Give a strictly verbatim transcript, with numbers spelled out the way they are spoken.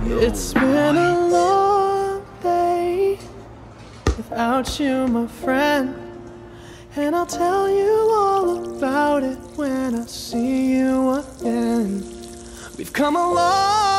It's been a long day without you, my friend, and I'll tell you all about it when I see you again. We've come a long